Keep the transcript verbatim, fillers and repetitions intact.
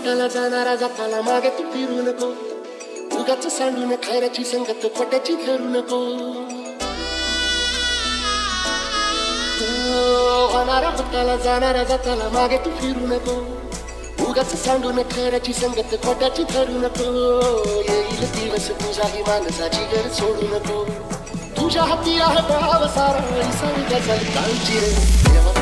भटाला जाणारा जाताला मागे तू फिरू नको, उगाच सांडून खैराची संगत खोट्याची धरू नको. होणारा भटाला जाणारा जाताला मागे तू फिरू नको, उगाच सांडून खैराची संगत खोट्याची धरू नको. येईल दिवस तुझाही माणसाची घर सोडू नको, तुझ्या हाती आहे भाव सारा, सारी गजल काळजी रे.